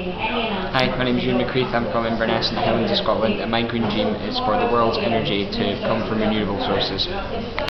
Hi, my name is Ewan. I'm from Inverness in the Highlands of Scotland, and my green dream is for the world's energy to come from renewable sources.